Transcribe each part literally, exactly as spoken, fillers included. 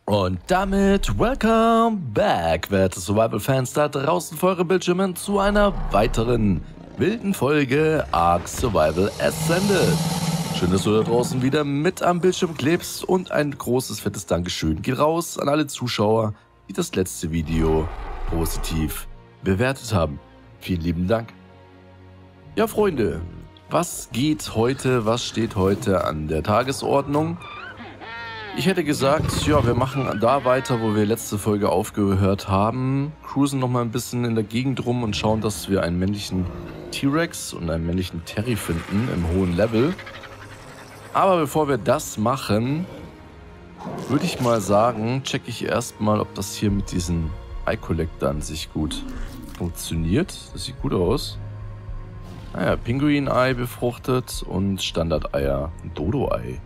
Und damit welcome back, werte Survival-Fans da draußen vor euren Bildschirmen, zu einer weiteren wilden Folge Ark Survival Ascended. Schön, dass du da draußen wieder mit am Bildschirm klebst und ein großes, fettes Dankeschön geht raus an alle Zuschauer, die das letzte Video positiv bewertet haben. Vielen lieben Dank. Ja, Freunde, was geht heute, was steht heute an der Tagesordnung? Ich hätte gesagt, ja, wir machen da weiter, wo wir letzte Folge aufgehört haben. Cruisen noch mal ein bisschen in der Gegend rum und schauen, dass wir einen männlichen T-Rex und einen männlichen Terry finden im hohen Level. Aber bevor wir das machen, würde ich mal sagen, checke ich erstmal, ob das hier mit diesen Eye-Collector an sich gut funktioniert. Das sieht gut aus. Naja, Pinguin-Ei befruchtet und Standard-Eier. Ein Dodo-Ei.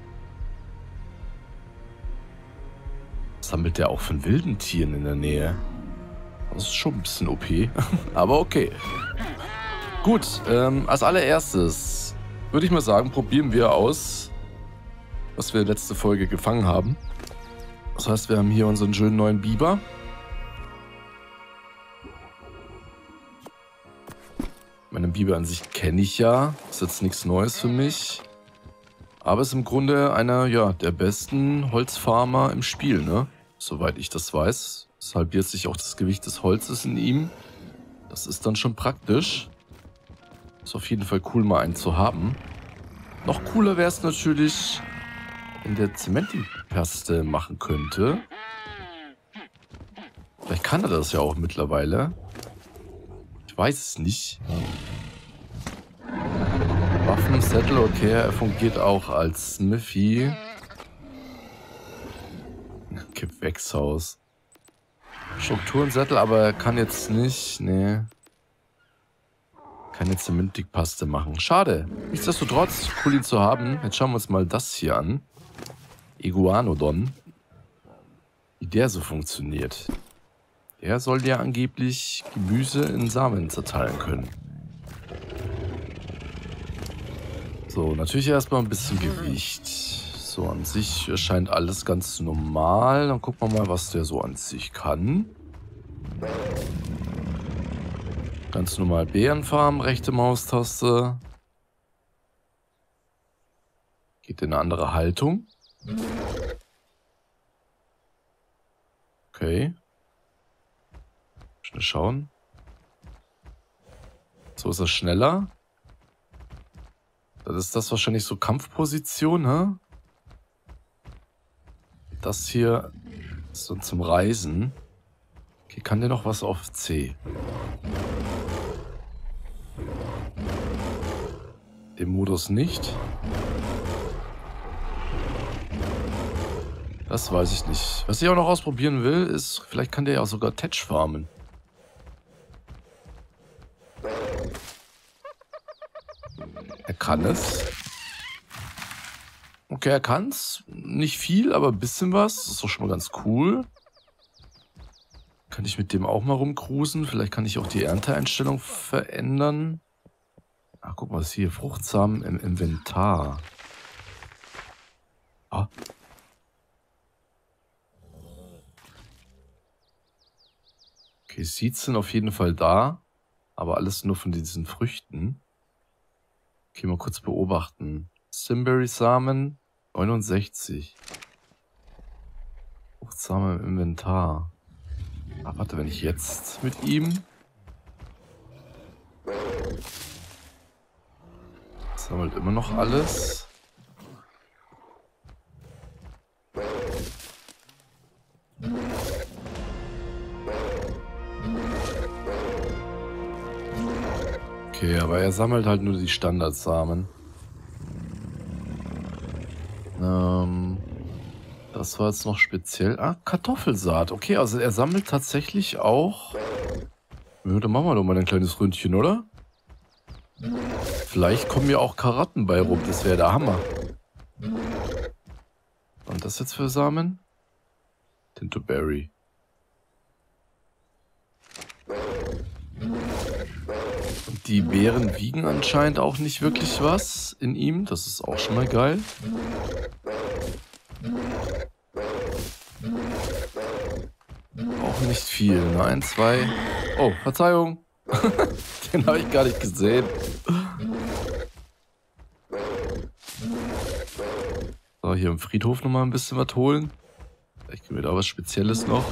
Sammelt der auch von wilden Tieren in der Nähe? Das ist schon ein bisschen O P, aber okay. Gut, ähm, als allererstes würde ich mal sagen, probieren wir aus, was wir letzte Folge gefangen haben. Das heißt, wir haben hier unseren schönen neuen Biber. Meinen Biber an sich kenne ich ja, ist jetzt nichts Neues für mich. Aber ist im Grunde einer, ja, der besten Holzfarmer im Spiel, ne? Soweit ich das weiß. Es halbiert sich auch das Gewicht des Holzes in ihm. Das ist dann schon praktisch. Ist auf jeden Fall cool, mal einen zu haben. Noch cooler wäre es natürlich, wenn der Zementing-Paste machen könnte. Vielleicht kann er das ja auch mittlerweile. Ich weiß es nicht. Waffenzettel, okay, er fungiert auch als Smithy. Gewächshaus. Strukturenzettel, aber er kann jetzt nicht, nee. Keine Zementikpaste machen. Schade. Nichtsdestotrotz, cool ihn zu haben. Jetzt schauen wir uns mal das hier an. Iguanodon. Wie der so funktioniert. Der soll ja angeblich Gemüse in Samen zerteilen können. So, natürlich erstmal ein bisschen Gewicht. So, an sich erscheint alles ganz normal. Dann gucken wir mal, was der so an sich kann. Ganz normal Beerenfarm, rechte Maustaste. Geht in eine andere Haltung. Okay. Schnell schauen. So ist er schneller. Das ist das wahrscheinlich so Kampfposition, hä? Das hier ist so zum Reisen. Okay, kann der noch was auf C? Den Modus nicht. Das weiß ich nicht. Was ich auch noch ausprobieren will, ist, vielleicht kann der ja auch sogar Tetch farmen. Er kann es. Okay, er kann es. Nicht viel, aber ein bisschen was. Das ist doch schon mal ganz cool. Kann ich mit dem auch mal rumcruisen? Vielleicht kann ich auch die Ernteeinstellung verändern. Ah, guck mal, was ist hier? Fruchtsamen im Inventar. Ah. Okay, Seeds sind auf jeden Fall da. Aber alles nur von diesen Früchten. Okay, mal kurz beobachten. Simberry-Samen neunundsechzig. Fruchtsamen im Inventar. Ah, warte, wenn ich jetzt mit ihm... Sammelt immer noch alles. Okay, aber er sammelt halt nur die Standardsamen. Ähm, das war jetzt noch speziell. Ah, Kartoffelsaat. Okay, also er sammelt tatsächlich auch... Ja, dann machen wir doch mal ein kleines Ründchen, oder? Vielleicht kommen ja auch Karotten bei rum. Das wäre der Hammer. Und das jetzt für Samen? Tintoberry. Und die Beeren wiegen anscheinend auch nicht wirklich was in ihm. Das ist auch schon mal geil. machen nicht viel. Ne? Ein, zwei. Oh, Verzeihung. Den habe ich gar nicht gesehen. So, hier im Friedhof nochmal ein bisschen was holen. Vielleicht kriegen wir da was Spezielles noch.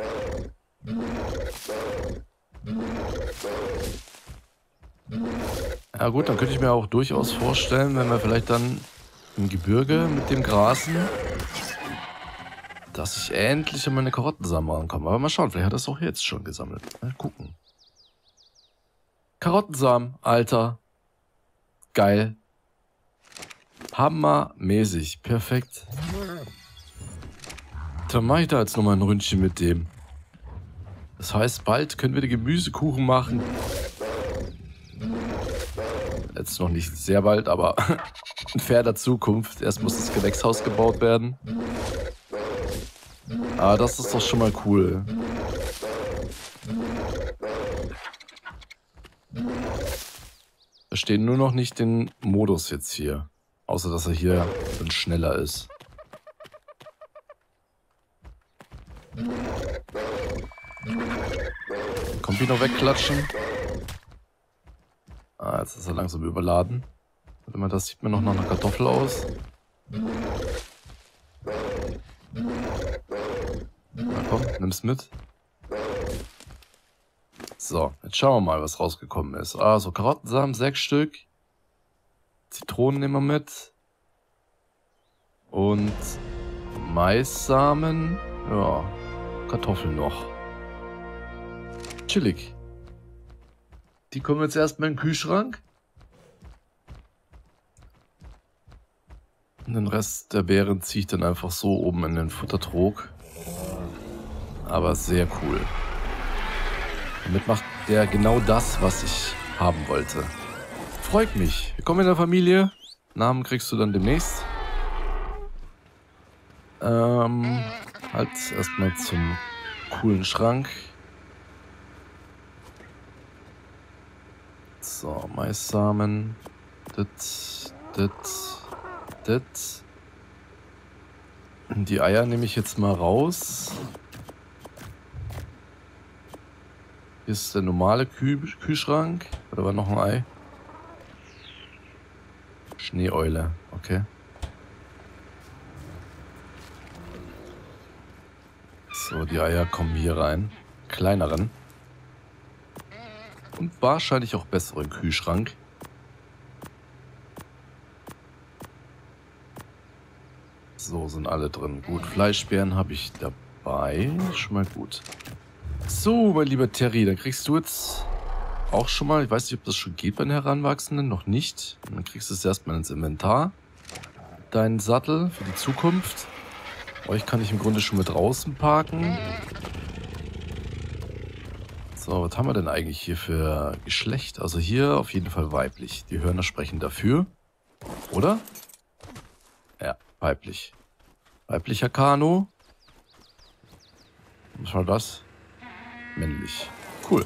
Ja gut, dann könnte ich mir auch durchaus vorstellen, wenn wir vielleicht dann im Gebirge mit dem Grasen, dass ich endlich an meine Karottensamen rankomme. Aber mal schauen, vielleicht hat er es auch jetzt schon gesammelt. Mal gucken. Karottensamen, Alter. Geil. Hammermäßig. Perfekt. Dann mache ich da jetzt nochmal ein Ründchen mit dem. Das heißt, bald können wir den Gemüsekuchen machen. Jetzt noch nicht sehr bald, aber in ferner Zukunft. Erst muss das Gewächshaus gebaut werden. Ah, das ist doch schon mal cool. Wir verstehen nur noch nicht den Modus jetzt hier. Außer, dass er hier dann schneller ist. Kommt noch wegklatschen. Ah, jetzt ist er langsam überladen. Warte mal, das sieht mir noch nach einer Kartoffel aus. Na komm, nimm's mit. So, jetzt schauen wir mal, was rausgekommen ist. Also Karottensamen, sechs Stück. Zitronen nehmen wir mit. Und Maissamen. Ja, Kartoffeln noch. Chillig. Die kommen jetzt erstmal in den Kühlschrank. Und den Rest der Beeren ziehe ich dann einfach so oben in den Futtertrog. Aber sehr cool. Damit macht der genau das, was ich haben wollte. Freut mich. Willkommen in der Familie. Namen kriegst du dann demnächst. Ähm, halt erstmal zum coolen Schrank. So, Maissamen. Das, das, das. Die Eier nehme ich jetzt mal raus. Hier ist der normale Kühl Kühlschrank. Oder war noch ein Ei? Schneeeule, okay. So, die Eier kommen hier rein. Kleineren. Und wahrscheinlich auch besseren Kühlschrank. So, sind alle drin. Gut, Fleischbeeren habe ich dabei. Schon mal gut. So, mein lieber Terry, dann kriegst du jetzt auch schon mal, ich weiß nicht, ob das schon geht bei den Heranwachsenden, noch nicht. Dann kriegst du es erstmal ins Inventar. Deinen Sattel für die Zukunft. Euch kann ich im Grunde schon mit draußen parken. So, was haben wir denn eigentlich hier für Geschlecht? Also hier auf jeden Fall weiblich. Die Hörner sprechen dafür. Oder? Ja, weiblich. Weiblicher Kano. Was war das? Männlich. Cool.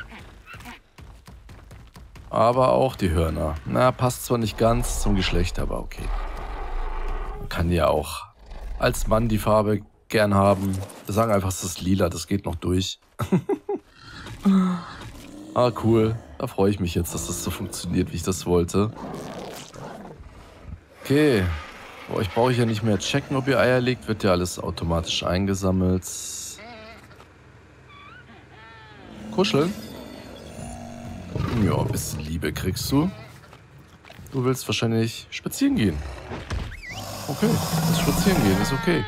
Aber auch die Hörner. Na, passt zwar nicht ganz zum Geschlecht, aber okay. Man kann ja auch als Mann die Farbe gern haben. Wir sagen einfach, es ist lila, das geht noch durch. Ah, cool. Da freue ich mich jetzt, dass das so funktioniert, wie ich das wollte. Okay. Bei euch brauche ich ja nicht mehr checken, ob ihr Eier legt. Wird ja alles automatisch eingesammelt. Kuscheln? Ja, ein bisschen Liebe kriegst du. Du willst wahrscheinlich spazieren gehen. Okay, das Spazieren gehen ist okay.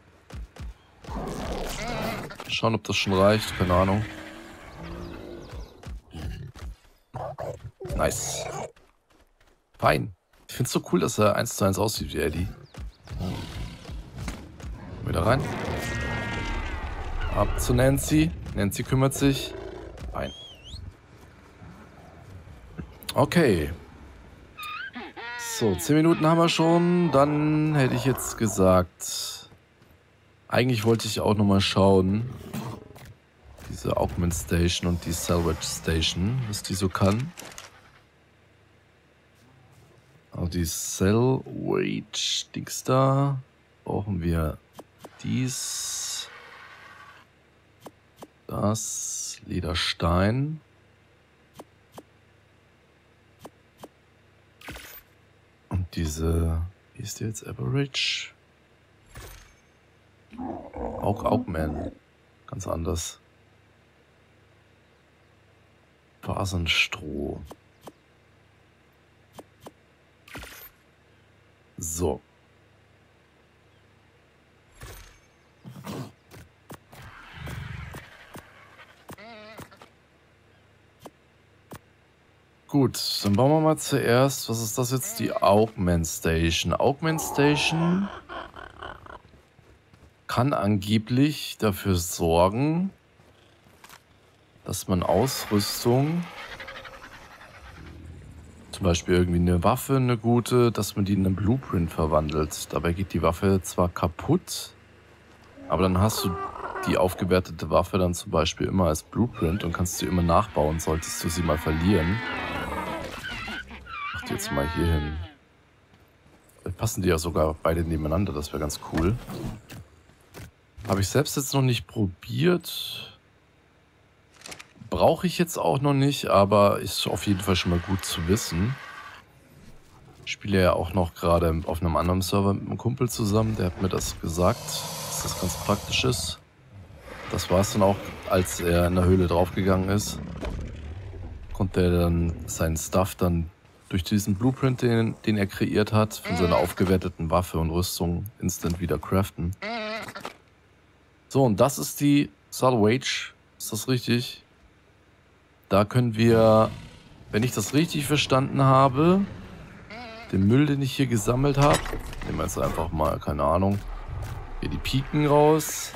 Schauen, ob das schon reicht. Keine Ahnung. Nice. Fein. Ich finde es so cool, dass er eins zu eins aussieht wie Eddie. Wieder rein. Ab zu Nancy. Nancy kümmert sich. Fein. Okay. So, zehn Minuten haben wir schon. Dann hätte ich jetzt gesagt, eigentlich wollte ich auch nochmal schauen, diese Augment Station und die Salvage Station, was die so kann. Aber die Salvage-Dings da brauchen wir dies. Das Lederstein. Und diese, wie ist die jetzt, Average? Auch Augman. Ganz anders. Fasenstroh. So. Gut, dann bauen wir mal zuerst, was ist das jetzt? Die Augman Station. Augman Station kann angeblich dafür sorgen, dass man Ausrüstung, zum Beispiel irgendwie eine Waffe, eine gute, dass man die in einen Blueprint verwandelt. Dabei geht die Waffe zwar kaputt, aber dann hast du die aufgewertete Waffe dann zum Beispiel immer als Blueprint und kannst sie immer nachbauen, solltest du sie mal verlieren. Mach die jetzt mal hier hin. Vielleicht passen die ja sogar beide nebeneinander, das wäre ganz cool. Habe ich selbst jetzt noch nicht probiert. Brauche ich jetzt auch noch nicht, aber ist auf jeden Fall schon mal gut zu wissen. Ich spiele ja auch noch gerade auf einem anderen Server mit einem Kumpel zusammen, der hat mir das gesagt, dass das ganz praktisch ist. Das war es dann auch, als er in der Höhle draufgegangen ist. Konnte er dann seinen Stuff dann durch diesen Blueprint, den, den er kreiert hat, von seiner aufgewerteten Waffe und Rüstung instant wieder craften. So, und das ist die Salvage. Ist das richtig? Da können wir, wenn ich das richtig verstanden habe, den Müll, den ich hier gesammelt habe, nehmen wir jetzt einfach mal, keine Ahnung, hier die Piken raus,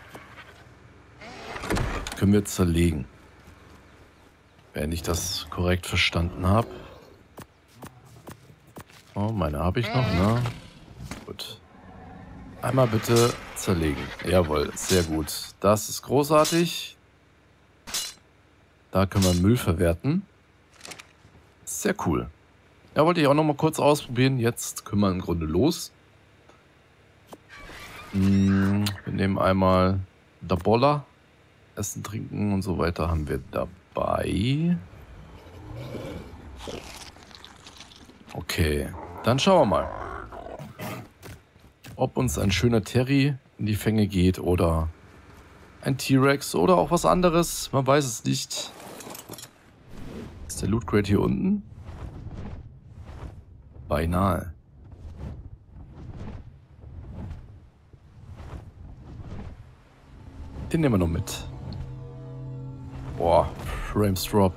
können wir zerlegen. Wenn ich das korrekt verstanden habe. Oh, meine habe ich noch, ne? Gut. Einmal bitte zerlegen. Jawohl, sehr gut. Das ist großartig. Da können wir Müll verwerten. Sehr cool. Ja, wollte ich auch noch mal kurz ausprobieren. Jetzt können wir im Grunde los. Hm, wir nehmen einmal Dabolla. Essen, Trinken und so weiter haben wir dabei. Okay, dann schauen wir mal, ob uns ein schöner Terry in die Fänge geht oder ein T-Rex oder auch was anderes. Man weiß es nicht. Ist der Loot Crate hier unten? Beinahe. Den nehmen wir noch mit. Boah, Frames Drop.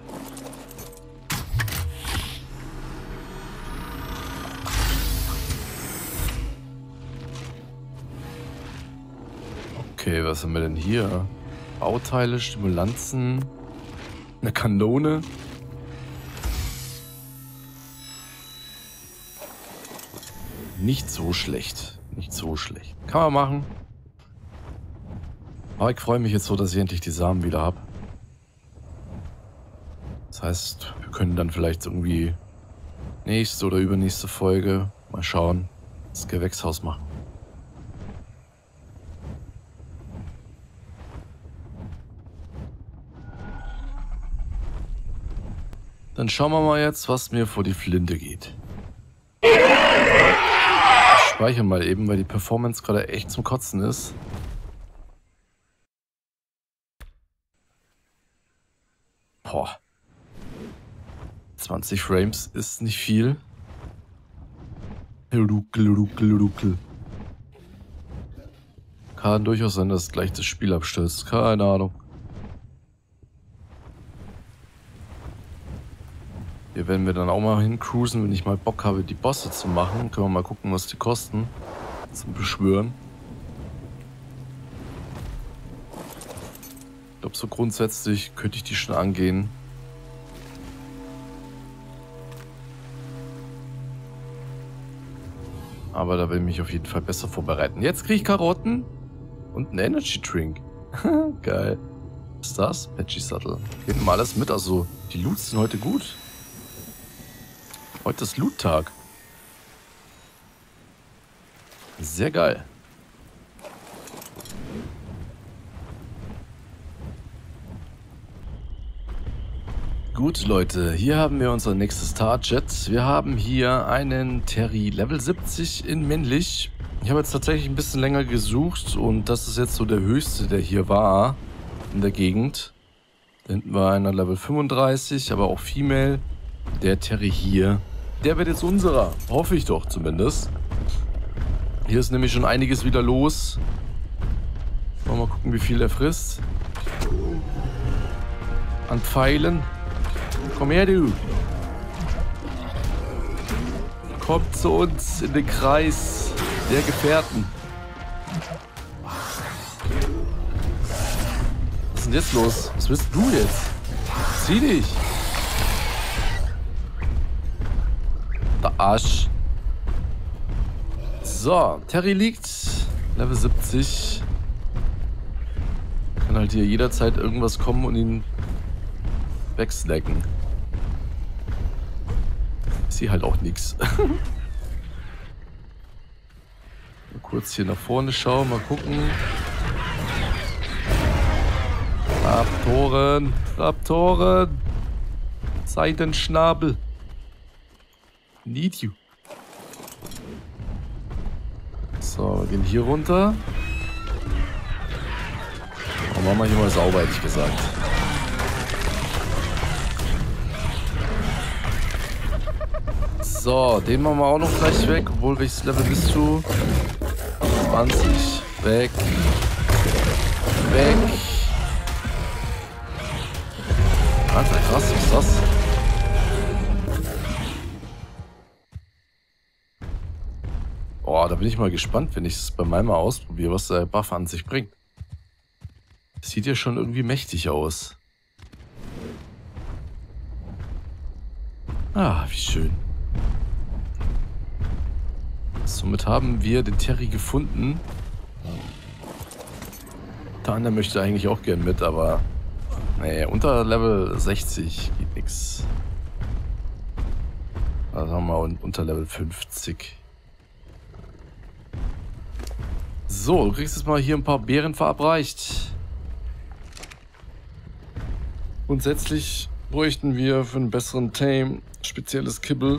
Okay, was haben wir denn hier? Bauteile, Stimulanzen, eine Kanone. Nicht so schlecht. Nicht so schlecht. Kann man machen. Aber ich freue mich jetzt so, dass ich endlich die Samen wieder habe. Das heißt, wir können dann vielleicht irgendwie nächste oder übernächste Folge mal schauen, das Gewächshaus machen. Dann schauen wir mal jetzt, was mir vor die Flinte geht. Ich speichere mal eben, weil die Performance gerade echt zum Kotzen ist. Boah. zwanzig Frames ist nicht viel. Ruckel, ruckel, ruckel. Kann durchaus sein, dass gleich das Spiel abstürzt. Keine Ahnung. Hier werden wir dann auch mal hincruisen, wenn ich mal Bock habe, die Bosse zu machen. Können wir mal gucken, was die kosten. Zum Beschwören. Ich glaube, so grundsätzlich könnte ich die schon angehen. Aber da will ich mich auf jeden Fall besser vorbereiten. Jetzt kriege ich Karotten und einen Energy Drink. Geil. Was ist das? Patchy Sattel. Geben wir alles mit. Also, die Loots sind heute gut. Heute ist Loot-Tag. Sehr geil. Gut, Leute, hier haben wir unser nächstes Target. Wir haben hier einen Terry Level siebzig in männlich. Ich habe jetzt tatsächlich ein bisschen länger gesucht und das ist jetzt so der höchste, der hier war in der Gegend. Da hinten war einer Level fünfunddreißig, aber auch Female. Der Terry hier, der wird jetzt unserer. Hoffe ich doch zumindest. Hier ist nämlich schon einiges wieder los. Mal, mal gucken, wie viel er frisst. An Pfeilen. Komm her, du. Kommt zu uns in den Kreis der Gefährten. Was ist denn jetzt los? Was willst du jetzt? Zieh dich. Der Arsch. So, Terry liegt. Level siebzig. Kann halt hier jederzeit irgendwas kommen und ihn wegsnacken. Ich sehe halt auch nichts. Mal kurz hier nach vorne schauen, mal gucken. Raptoren, Raptoren. Seidenschnabel. Need you. So, wir gehen hier runter. Oh, machen wir hier mal sauber, hätte ich gesagt. So, den machen wir auch noch gleich weg. Obwohl, welches Level bist du? zwanzig. Weg. Weg. Alter, krass, was ist das? Oh, da bin ich mal gespannt, wenn ich es bei meinem mal ausprobiere, was der Buff an sich bringt. Das sieht ja schon irgendwie mächtig aus. Ah, wie schön. Somit haben wir den Terry gefunden. Der andere möchte eigentlich auch gern mit, aber nee, unter Level sechzig geht nix. Also haben wir unter Level fünfzig. So, du kriegst jetzt mal hier ein paar Beeren verabreicht. Grundsätzlich bräuchten wir für einen besseren Tame spezielles Kibble.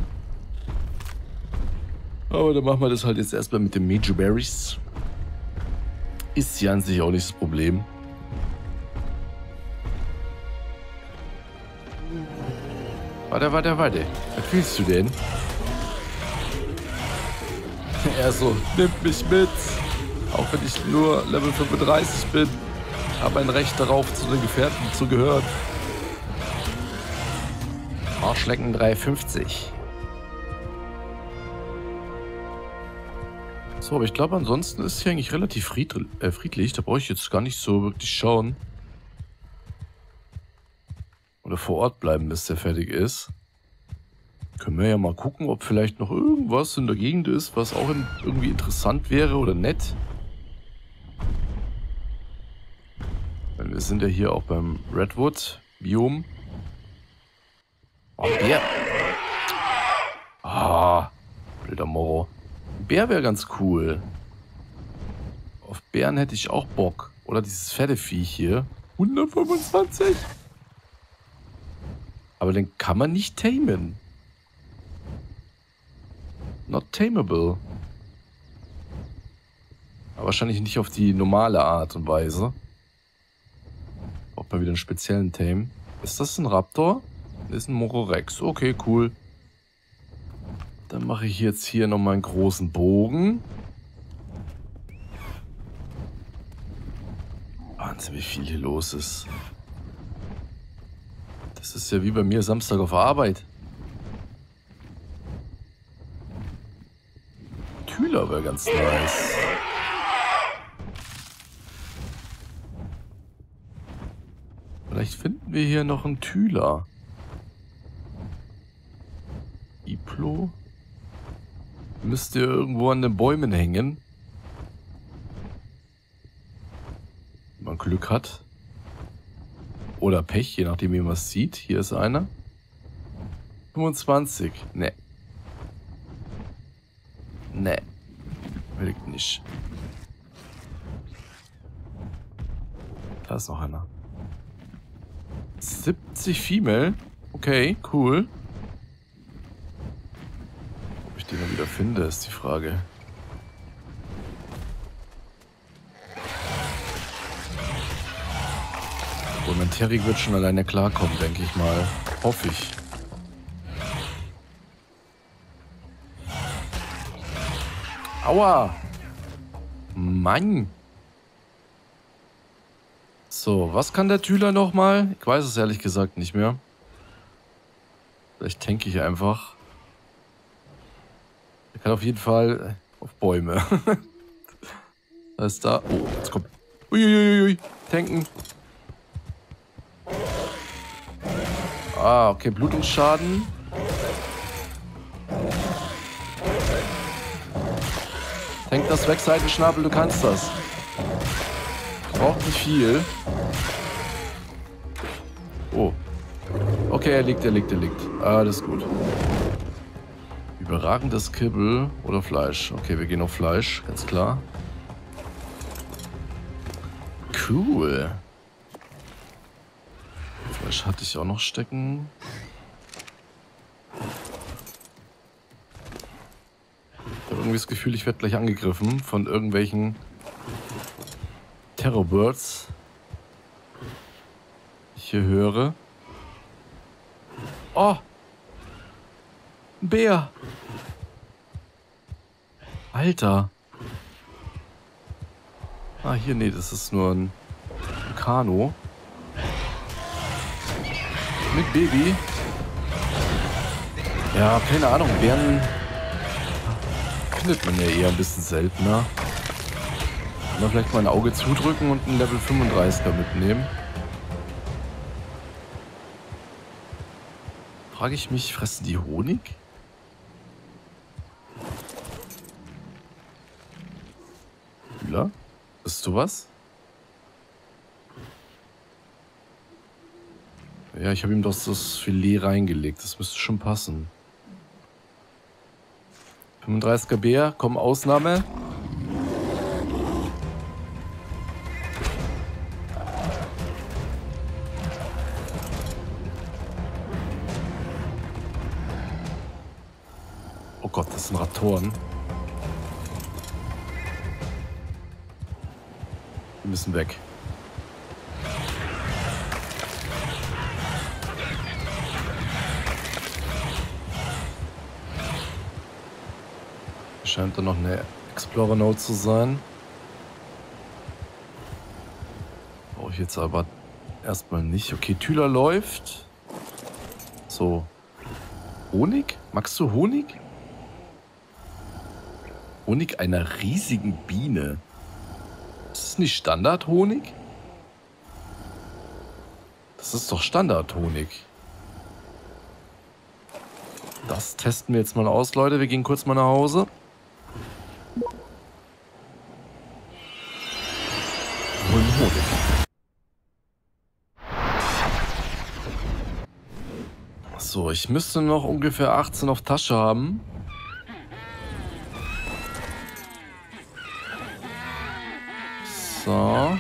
Aber dann machen wir das halt jetzt erstmal mit den Major Berries. Ist ja an sich auch nicht das Problem. Warte, warte, warte. Was fühlst du denn? Er so, nimmt mich mit. Auch wenn ich nur Level fünfunddreißig bin. Habe ein Recht darauf, zu den Gefährten zu gehören. Arschlecken dreihundertfünfzig. So, aber ich glaube, ansonsten ist hier eigentlich relativ friedl äh, friedlich. Da brauche ich jetzt gar nicht so wirklich schauen. Oder vor Ort bleiben, bis der fertig ist. Können wir ja mal gucken, ob vielleicht noch irgendwas in der Gegend ist, was auch in, irgendwie interessant wäre oder nett. Weil wir sind ja hier auch beim Redwood-Biom. Oh, Bär. Ah, blöder Moro. Bär wäre ganz cool. Auf Bären hätte ich auch Bock. Oder dieses fette Viech hier. hundertfünfundzwanzig. Aber den kann man nicht tamen. Not tameable. Aber wahrscheinlich nicht auf die normale Art und Weise. Braucht man wieder einen speziellen Tame. Ist das ein Raptor? Das ist ein Mororex. Okay, cool. Dann mache ich jetzt hier nochmal einen großen Bogen. Wahnsinn, wie viel hier los ist. Das ist ja wie bei mir Samstag auf Arbeit. Tüler wäre ganz nice. Vielleicht finden wir hier noch einen Tüler. Iplo. Müsste irgendwo an den Bäumen hängen. Wenn man Glück hat. Oder Pech, je nachdem wie man es sieht. Hier ist einer. fünfundzwanzig. Ne. Ne. Will ich nicht. Da ist noch einer. siebzig Female. Okay, cool. Ob ich den dann wieder finde, ist die Frage. Und mein Terry wird schon alleine klarkommen, denke ich mal. Hoffe ich. Aua! Mann! So, was kann der Tüler nochmal? Ich weiß es ehrlich gesagt nicht mehr. Vielleicht denke ich einfach. Er kann auf jeden Fall auf Bäume. Da ist da. Oh, jetzt kommt. Uiuiui. Tanken. Ah, okay, Blutungsschaden. Tank das weg, Seitenschnabel, du kannst das. Braucht nicht viel. Oh. Okay, er liegt, er liegt, er liegt. Alles gut. Überragendes Kibbel oder Fleisch. Okay, wir gehen auf Fleisch, ganz klar. Cool. Fleisch hatte ich auch noch stecken. Ich habe irgendwie das Gefühl, ich werde gleich angegriffen von irgendwelchen Terrorbirds. Ich hier höre. Oh! Ein Bär! Alter! Ah, hier, nee, das ist nur ein Kano. Mit Baby. Ja, keine Ahnung, Bären findet man ja eher ein bisschen seltener. Kann man vielleicht mal ein Auge zudrücken und einen Level fünfunddreißiger mitnehmen. Frage ich mich, fressen die Honig? Hühler? Ist du was? Ja, ich habe ihm doch das Filet reingelegt. Das müsste schon passen. fünfunddreißiger Bär, komm, Ausnahme. Oh Gott, das sind Raptoren. Die müssen weg. Scheint da noch eine Explorer Node zu sein. Brauche ich jetzt aber erstmal nicht. Okay, Tüler läuft. So. Honig? Magst du Honig? Honig einer riesigen Biene. Ist das nicht Standardhonig? Das ist doch Standardhonig. Das testen wir jetzt mal aus, Leute. Wir gehen kurz mal nach Hause. Holen Honig. So, ich müsste noch ungefähr achtzehn auf Tasche haben. So.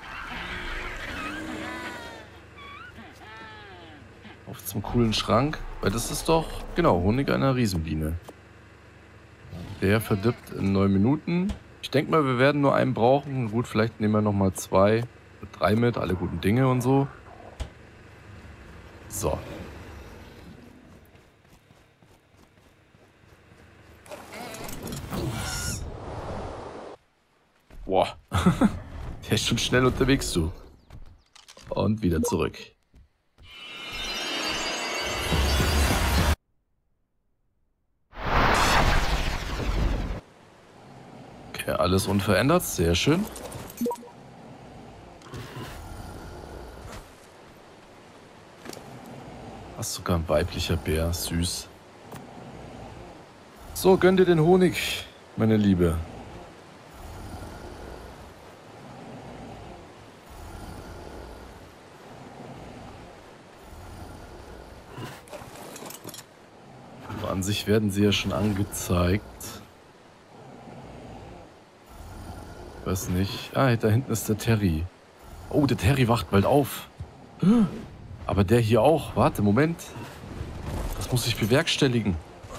Auf zum coolen Schrank. Weil das ist doch, genau, Honig einer Riesenbiene. Der verdirbt in neun Minuten. Ich denke mal, wir werden nur einen brauchen. Gut, vielleicht nehmen wir nochmal zwei, drei mit, alle guten Dinge und so. So. Boah. Der ist schon schnell unterwegs, du. Und wieder zurück. Okay, alles unverändert. Sehr schön. Hast sogar ein weiblicher Bär. Süß. So, gönn dir den Honig, meine Liebe. An sich werden sie ja schon angezeigt. Ich weiß nicht. Ah, da hinten ist der Terry. Oh, der Terry wacht bald auf. Aber der hier auch. Warte, Moment. Das muss ich bewerkstelligen.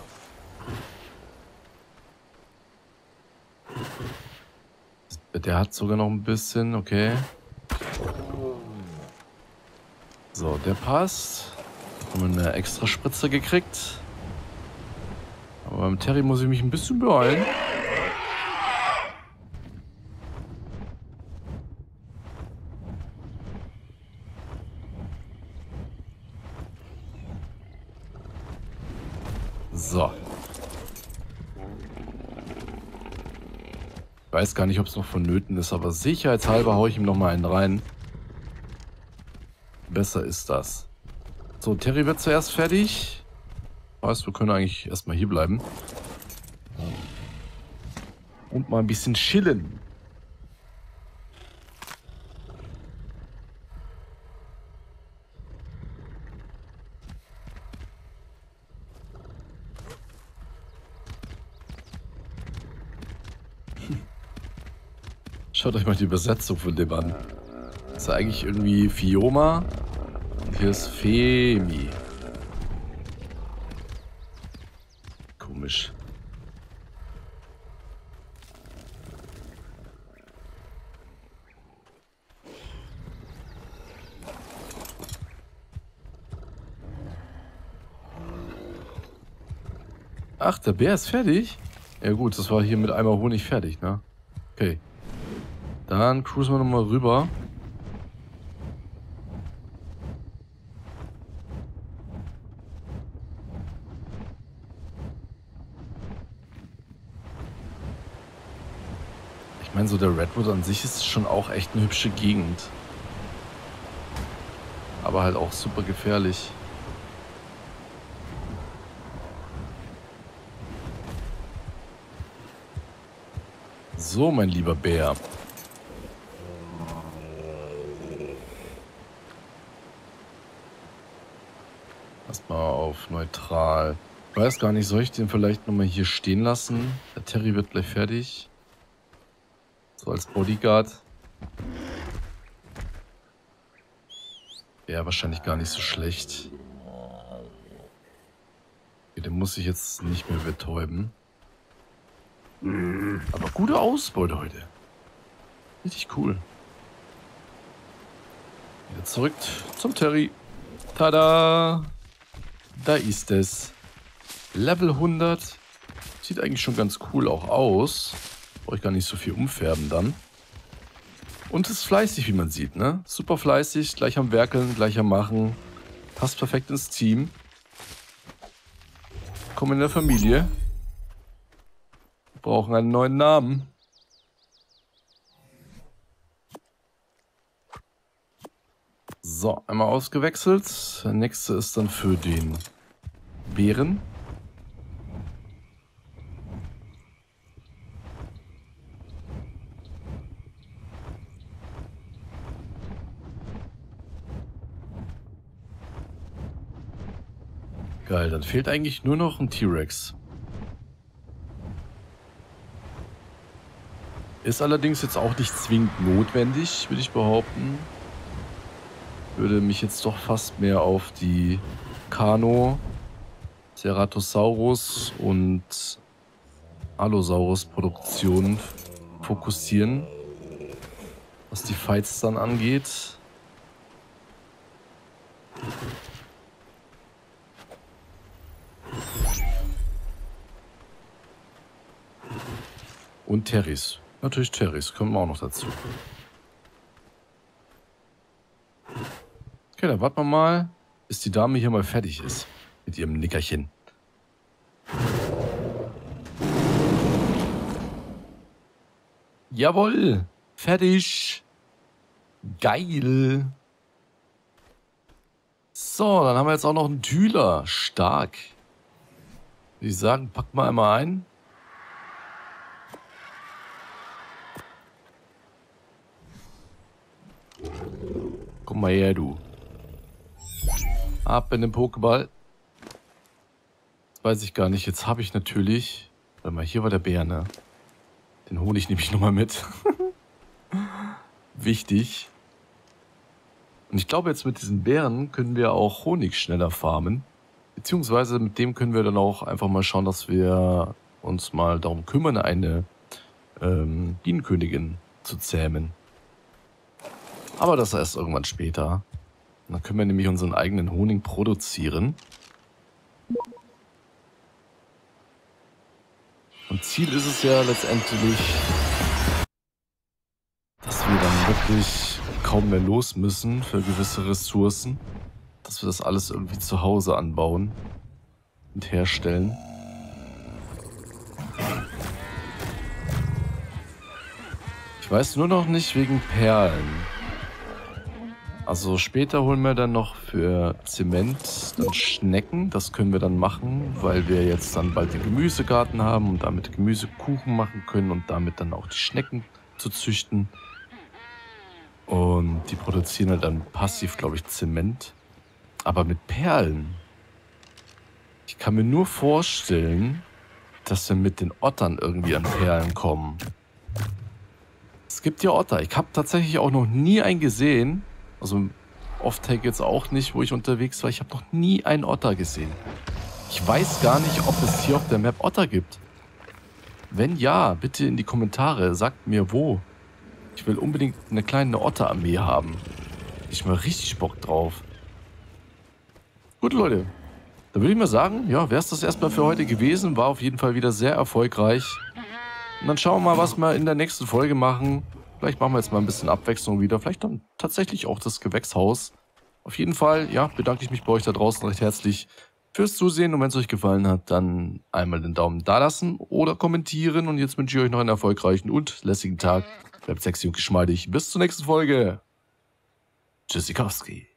Der hat sogar noch ein bisschen, okay. So, der passt. Haben wir eine extra Spritze gekriegt. Aber beim Terry muss ich mich ein bisschen beeilen. So. Ich weiß gar nicht, ob es noch vonnöten ist, aber sicherheitshalber haue ich ihm noch mal einen rein. Besser ist das. So, Terry wird zuerst fertig. Weißt, wir können eigentlich erstmal hier bleiben. Und mal ein bisschen chillen. Schaut euch mal die Übersetzung von dem an. Das ist ja eigentlich irgendwie Fioma. Und hier ist Femi. Komisch. Ach, der Bär ist fertig? Ja gut, das war hier mit einmal Honig fertig, ne? Okay. Dann cruisen wir nochmal rüber. Ich meine, so der Redwood an sich ist schon auch echt eine hübsche Gegend. Aber halt auch super gefährlich. So, mein lieber Bär. Erstmal auf neutral. Ich weiß gar nicht, soll ich den vielleicht nochmal hier stehen lassen? Der Terry wird gleich fertig. So als Bodyguard. Wäre wahrscheinlich gar nicht so schlecht. Okay, den muss ich jetzt nicht mehr betäuben. Aber gute Ausbeute heute. Richtig cool. Wieder zurück zum Terry. Tada! Da ist es. Level hundert. Sieht eigentlich schon ganz cool auch aus. Brauche ich gar nicht so viel umfärben dann. Und ist fleißig, wie man sieht, ne? Super fleißig, gleich am Werkeln, gleich am Machen. Passt perfekt ins Team. Kommen in der Familie. Wir brauchen einen neuen Namen. So, einmal ausgewechselt. Der nächste ist dann für den Bären. Geil, dann fehlt eigentlich nur noch ein T-Rex. Ist allerdings jetzt auch nicht zwingend notwendig, würde ich behaupten. Würde mich jetzt doch fast mehr auf die Kano, Ceratosaurus und Allosaurus Produktion fokussieren, was die Fights dann angeht. Und Terrys. Natürlich Terrys, kommen wir auch noch dazu. Okay, dann warten wir mal, bis die Dame hier mal fertig ist. Mit ihrem Nickerchen. Jawohl! Fertig! Geil! So, dann haben wir jetzt auch noch einen Thüler. Stark. Würde ich sagen, packen wir einmal ein. Komm mal her, du. Ab in den Pokéball. Jetzt weiß ich gar nicht. Jetzt habe ich natürlich... Warte mal, hier war der Bär, ne? Den hole ich nämlich nochmal mit. Wichtig. Und ich glaube, jetzt mit diesen Beeren können wir auch Honig schneller farmen. Beziehungsweise mit dem können wir dann auch einfach mal schauen, dass wir uns mal darum kümmern, eine ähm, Bienenkönigin zu zähmen. Aber das erst irgendwann später. Dann können wir nämlich unseren eigenen Honig produzieren. Und Ziel ist es ja letztendlich, dass wir dann wirklich kaum mehr los müssen für gewisse Ressourcen. Dass wir das alles irgendwie zu Hause anbauen und herstellen. Ich weiß nur noch nicht wegen Perlen. Also später holen wir dann noch für Zement dann Schnecken. Das können wir dann machen, weil wir jetzt dann bald den Gemüsegarten haben und damit Gemüsekuchen machen können und damit dann auch die Schnecken zu züchten. Und die produzieren halt dann passiv, glaube ich, Zement. Aber mit Perlen. Ich kann mir nur vorstellen, dass wir mit den Ottern irgendwie an Perlen kommen. Es gibt ja Otter. Ich habe tatsächlich auch noch nie einen gesehen. Also Off-Take jetzt auch nicht, wo ich unterwegs war. Ich habe noch nie einen Otter gesehen. Ich weiß gar nicht, ob es hier auf der Map Otter gibt. Wenn ja, bitte in die Kommentare. Sagt mir wo. Ich will unbedingt eine kleine Otterarmee haben. Ich habe mal richtig Bock drauf. Gut, Leute. Dann würde ich mal sagen, ja, wäre es das erstmal für heute gewesen. War auf jeden Fall wieder sehr erfolgreich. Und dann schauen wir mal, was wir in der nächsten Folge machen. Vielleicht machen wir jetzt mal ein bisschen Abwechslung wieder. Vielleicht dann tatsächlich auch das Gewächshaus. Auf jeden Fall, ja, bedanke ich mich bei euch da draußen recht herzlich fürs Zusehen. Und wenn es euch gefallen hat, dann einmal den Daumen da lassen oder kommentieren. Und jetzt wünsche ich euch noch einen erfolgreichen und lässigen Tag. Bleibt sexy und geschmeidig. Bis zur nächsten Folge. Tschüssikowski.